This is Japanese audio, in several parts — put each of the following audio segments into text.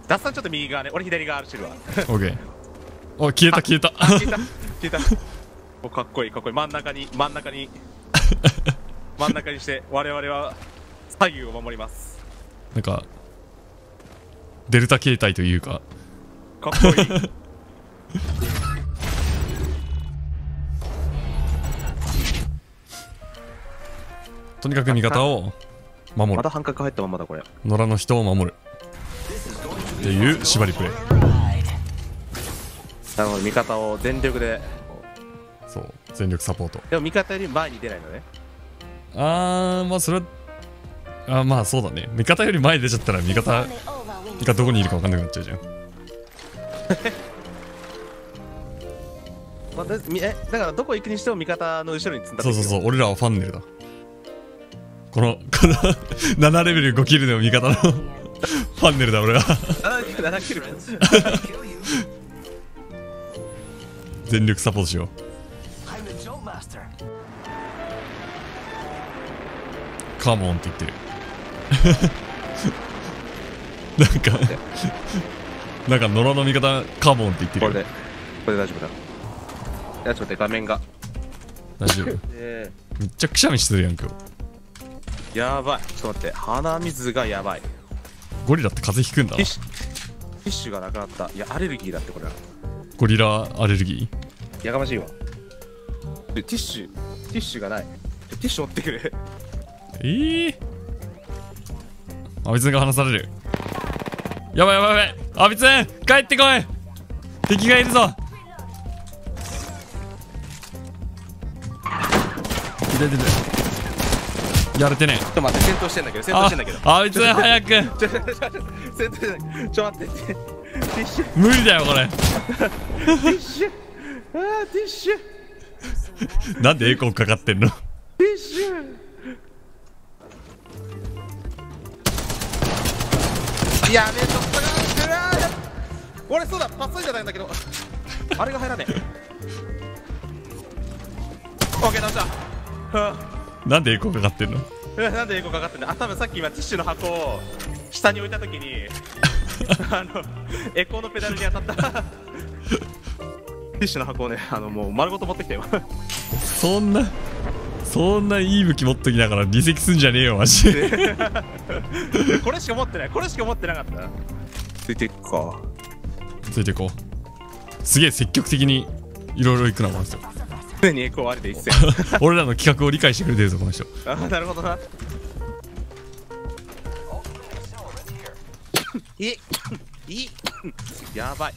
ダッサンちょっと右側ね、俺左側してるわ。 オッケー。お、消えた消えた。 消えた。お、かっこいいかっこいい。真ん中に真ん中にして我々は左右を守ります。 なんかデルタ形態というか。 かっこいい。 とにかく味方を守る。 また半角入ったままだこれ。 野良の人を守るっていう縛りプレイ。 なるほど、味方を全力で。 そう全力サポート。 でも味方より前に出ないのね。 まあそれはまあそうだね。味方より前に出ちゃったら味方がどこにいるか分かんなくなっちゃうじゃん。 まあ、だからどこ行くにしても味方の後ろに積んだ。 そう俺らはファンネルだ。この7レベル5キルでも味方のファンネルだ俺は。 7キル全力サポートしよう。カモンって言ってる。なんか野良の味方カモンって言ってる。 これで大丈夫だ。いやちょっと待って、画面が大丈夫。めっちゃくしゃみしてるやん今日。 やばい、ちょっと待って、鼻水がやばい。 ゴリラって風邪ひくんだ。 ティッシュがなくなった。いやアレルギーだってこれは。 ゴリラアレルギーやかましいわ。でティッシュがない。ティッシュ持ってくる。 アビツンが離される。やばいアビツン帰ってこい。敵がいるぞ。やれてね。 ちょっと待って、戦闘してんだけど。 アビツン早く。 ちょっと待って。ティッシュ無理だよこれ。 ティッシュなんでエコーかかってんの。 ティッシュやべえ、ちょっと俺そうだ、パスじゃないんだけどあれが入らねえ。オッケー、直した。 なんでエコーかかってんの。 なんでエコーかかってんの。多分さっき今ティッシュの箱を下に置いたときにエコーのペダルに当たった。ティッシュの箱をね、もう丸ごと持ってきたよ。 そんないい武器持っときながら離席すんじゃねえよマジで。 これしか持ってない。これしか持ってなかった。ついていくか。 ついていこう。すげえ積極的にいろいろ行くなこの人。 常にエコーありで一戦。 俺らの企画を理解してくれてるぞこの人。 あ、なるほどな。やばい。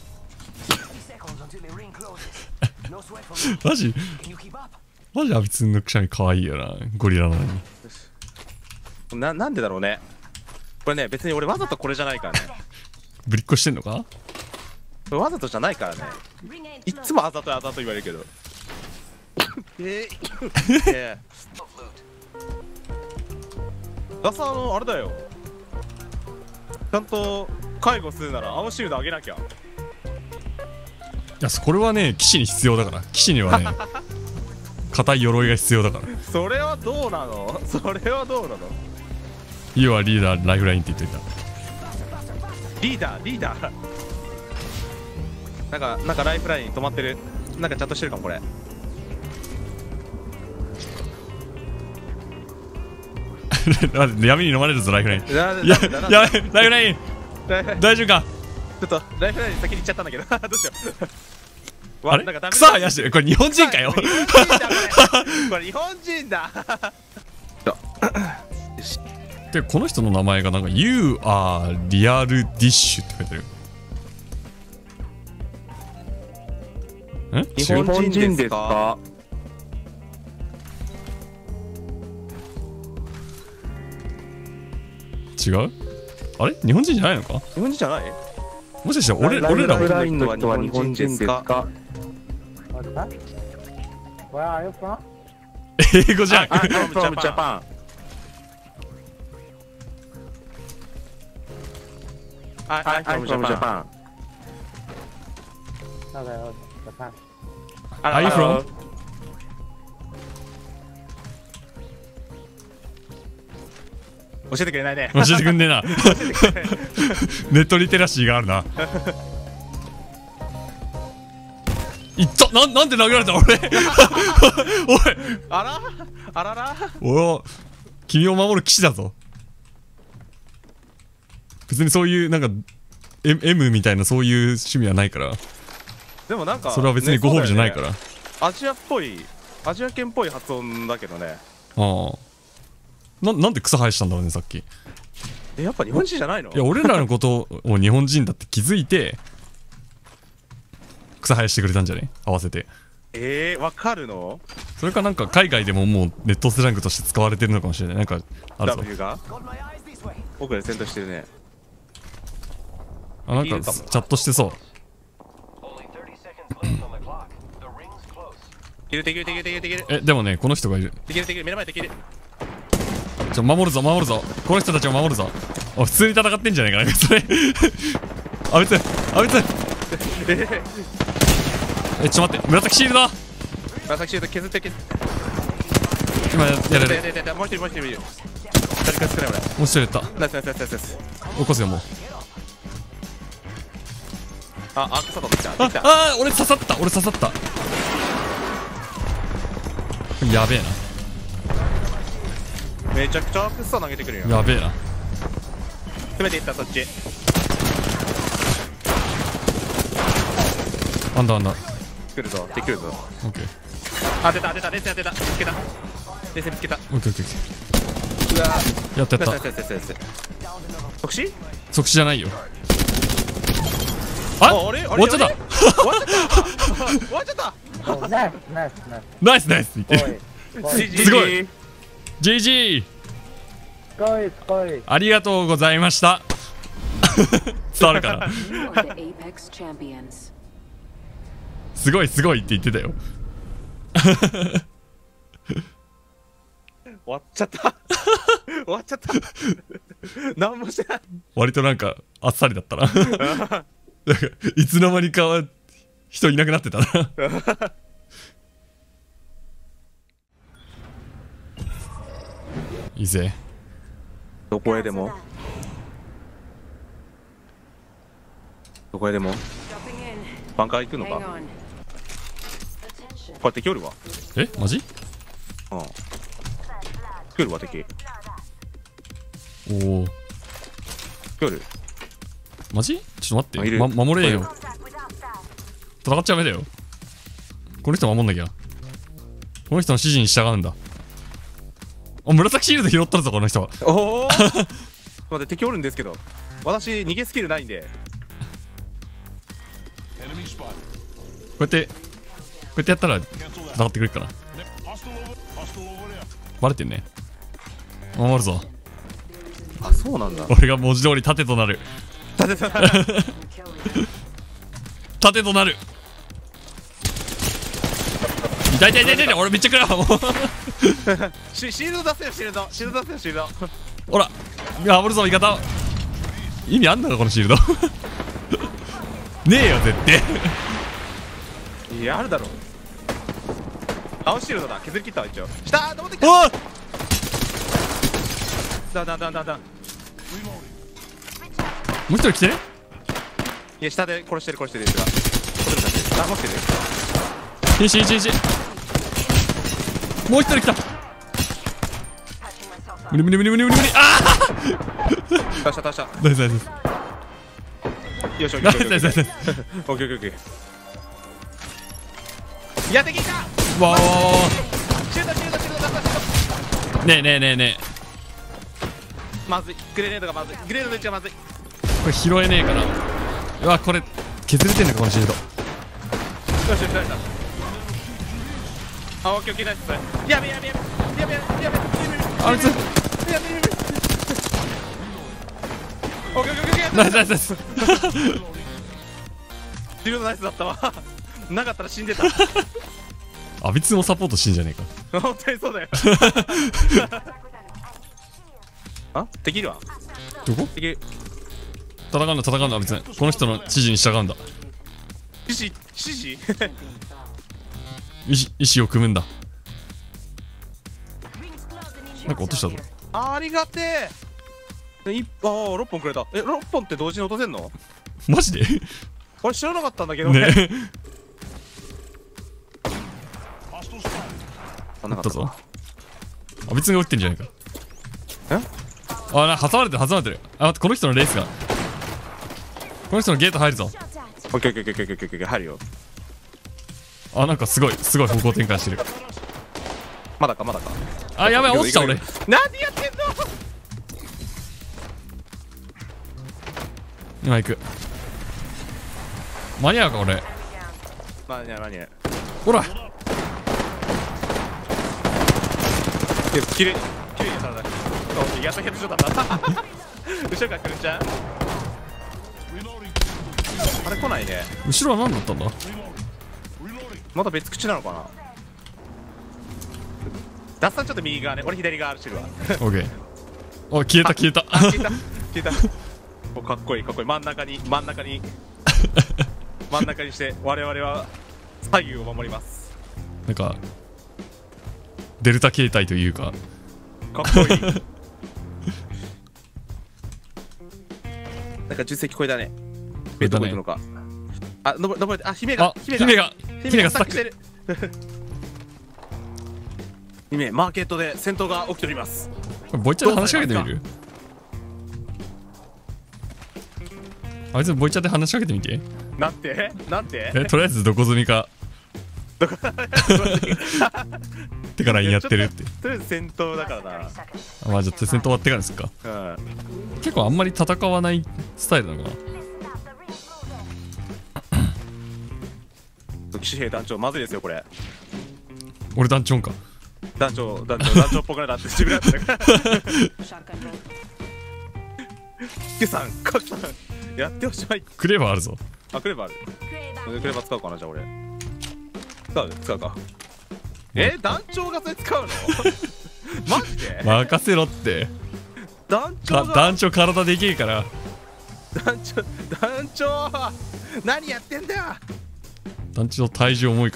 マジアビツンのくしゃみ可愛いよな。ゴリラなのに。 なんでだろうね。これね、別に俺わざとこれじゃないからね。 ぶりっこしてんのか。 わざとじゃないからね。いっつもあざと言われるけど。ダサあれだよ。ちゃんと介護するなら青シールドあげなきゃ。 いやこれはね騎士に必要だから。騎士にはね硬い鎧が必要だから。 それはどうなの。 You are leaderライフラインって言っといた。 リーダーなんかライフライン止まってる。なんかちゃんとしてるかもこれ。 闇に飲まれるぞライフライン。やべライフライン大丈夫か。 ちょっとライフライン先に行っちゃったんだけど。どうしよう。 あれ草生やしてる。これ日本人かよ。 これ日本人だ。 でこの人の名前がなんか You are real dish って書いてある。 日本人ですか。 違う。あれ日本人じゃないのか。 日本人じゃない。 もしかして俺らもライフラインの人は日本人ですか。 英語じゃん。 from Japan。I'm from Japan。 Are you from？ 教えてくれないね。 教えてくんねえな。 ネットリテラシーがあるな。いったなんで殴られた俺おいあらあらら。 俺は君を守る騎士だぞ。別にそういうなんか M みたいなそういう趣味はないから。 でもなんかそれは別にご褒美じゃないから、 ね、アジアっぽいアジア圏っぽい発音だけどね。 ああ、なんで草生えしたんだろうねさっき。 やっぱ日本人じゃないの？ いや俺らのことを日本人だって気づいて草生やしてくれたんじゃね、合わせて。 わかるの？ それかなんか海外でももうネットスラングとして使われてるのかもしれない。なんかあるぞ。 W が奥で戦闘してるね。 あ、なんかチャットしてそう。 できるでもねこの人がいる。 できる目の前できる。 守るぞこの人たちを守るぞ。普通に戦ってんじゃないかなそれあ別ちょっと待って、紫シールド削って今やられる。 もう一人いる。誰か少ない俺。 もう一人やった。 ナイス。 起こすよもう。 アークサドできた。 俺刺さったやべえめちゃくちゃアークサ投げてくるよ。 なやべえな。 詰めていった。そっちあんだ来るぞ。 オッケー出たレースやってた。見つけた。 オッケーうわやった即死即死じゃないよ。あれ終わっちゃった終わっちゃった。 ナイス言ってる。すごい GG ありがとうございました伝わるかなすごいって言ってたよ終わっちゃった何もしてない。 割となんかあっさりだったななんかいつの間にか人いなくなってたないいぜ。 どこへでもバンカー行くのか。これ敵おるわ。 マジ？ うん来るわ敵。 おお来る。 マジ？ちょっと待って、 いる守れよ。戦っちゃダメだよ。この人守んなきゃ。この人の指示に従うんだ。紫シールド拾ったぞこの人。 おお待って敵おるんですけど私逃げスキルないんで。 こうやってやったら戦ってくれるかな。バレてんね。守るぞ。 あ、そうなんだ。 俺が文字通り盾となる。盾となる。痛い俺めっちゃ食らうもうシールド出せよシールドほら守るぞ味方。意味あんのかこのシールドねえよ絶対いやあるだろ。青シールドだ。削り切ったわ一応。下ー登ってきた。 おっだもう一人来てね。 いや下で殺してる一緒だ。あ、持ってる。 もう一人来た。無理ああ倒したナイスよしオッケナイースオッケーいや敵いた。 わシールド出したねえまずい。グレネードがまずい。グレネードめっちゃまずい。 これ拾えねえかな。うわこれ削れてんのかこのシールド。 よしあ、オッケーナイス。やべあいつオッケーナイスシールドナイスだったわなかったら死んでたあいつもサポートしてんじゃねえか。 本当にそうだよあ、できるわ。 どこ？ できる。 戦うんだ別に。この人の指示に従うんだ。 指示意志を組むんだ。なんか落としたぞ。 ありがてえ。 6本くれた。6本って同時に落とせんの？ マジで？ 俺知らなかったんだけどね。 あ、なかったあったぞ。あ、別に打ってんじゃないか。挟まれてる挟まれてる。あ、待って、この人のレースが、この人のゲート入るぞ。 オッケーオッケーオッケーオッケーオッケー、入るよ。 あ、なんかすごい方向転換してる。 まだかまだか。 あ、やばい、落ちた俺。 何やってんの？ 今行く。間に合うか俺。 間に合う。 ほら、 きれいにされた。やっとヘッドショットだった。後ろから来るんじゃん。あれ来ないね。 後ろは何だったんだ？ また別口なのかな。ダッサンちょっと右側ね、俺左側してるわ。 オッケー。お、消えた。 消えた。お、かっこいい真ん中にして我々は左右を守ります。 なんかデルタ形態というか、 かっこいい。なんか10席超えたね。ベッドボイトのか。あ、登れて、あ、姫がスタックしてる。姫、マーケットで戦闘が起きております。 ボイチャで話しかけてみる？あいつボイチャで話しかけてみて。 なんてとりあえずどこ済みかってからやってるって。 とりあえず戦闘だからな。 あ、まあじゃあ戦闘終わってからですか。結構あんまり戦わないスタイルなのかな。 騎士兵団長まずいですよこれ。 俺団長か。 団長っぽくなかった自分だったから。キュさんやっておしまい。 クレーバーあるぞ。 あ、クレバーある。クレバー使うかな、じゃあ俺。使うか。団長がそれ使うの？マジで？ 任せろって。団長体でけえから。 団長何やってんだよ。 団長体重重いから。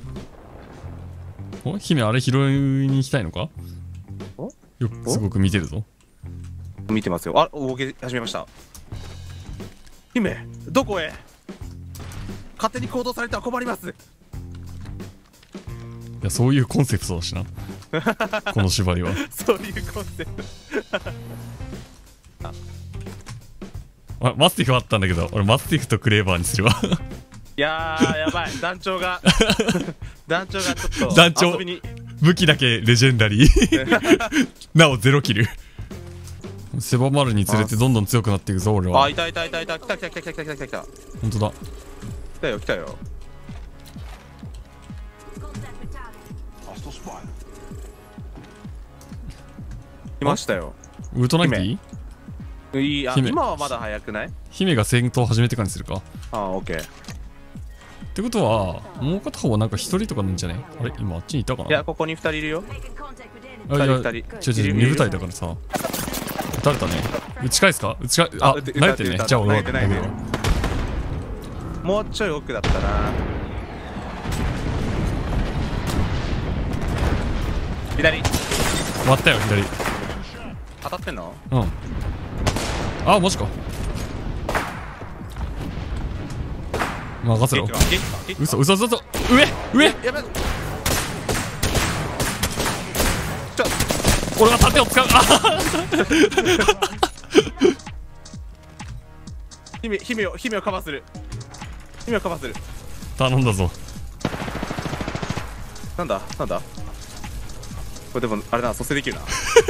お、姫あれ拾いに行きたいのか？よくすごく見てるぞ。 見てますよ。あ、動き始めました。姫、どこへ？勝手に行動されては困ります。 いや、そういうコンセプトだしな。この縛りは。 そういうコンセプト。 あ、マスティフあったんだけど、俺マスティフとクレーバーにするわ。 いやー、やばい。団長がちょっと団長遊びに。 武器だけレジェンダリー。なお0キル。狭まるにつれてどんどん強くなっていくぞ俺は。 あ、いた。来た。 本当だ。 来たよ。来ましたよ。 ウルトナイティ？ いい、今はまだ早くない？ 姫が戦闘を始めてからにするか。 あ、オッケー。 ってことはもう片方はなんか1人とかなんじゃない？あれ今あっちにいたかな？ いや、ここに2人いるよ。 あ、いや、違う 2 2部隊だからさ。撃たれたね。打ち返すか？あ、慣れてるね。じゃあ俺はダメだわ。 もうちょい奥だったな。左割ったよ、左。 当たってんの？ うん。あ、マジか。任せろ。嘘。上やべ。 俺は盾を使う。 姫をカバーする。 頼んだぞ。 なんだこれでもあれだ、蘇生できるな。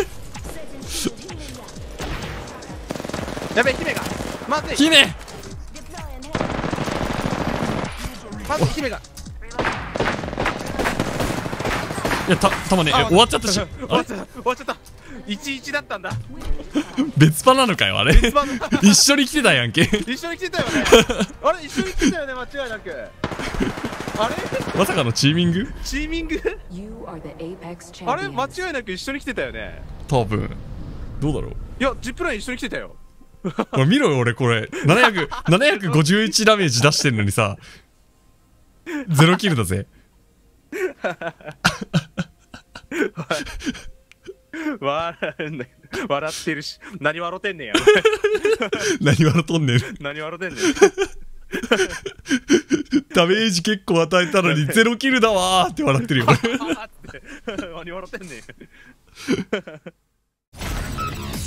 やべえ、姫がまずい。 姫がいや、たまね、終わっちゃったし。 終わっちゃった。1-1だったんだ。 別パなのかよ、あれ。一緒に来てたやんけ。 一緒に来てたよね。あれ、一緒に来てたよね、間違いなく。あれ、 まさかのチーミングあれ、間違いなく一緒に来てたよね。 多分。どうだろう。 いや、ジップライン一緒に来てたよ。 これ見ろよ、俺これ。751ダメージ出してんのにさ、0キルだぜ。 笑ってるし、何笑ってんねんや。 何笑っとんねん。 何笑ってんねん。 ダメージ結構与えたのにゼロキルだわーって笑ってるよ。 何笑ってんねん。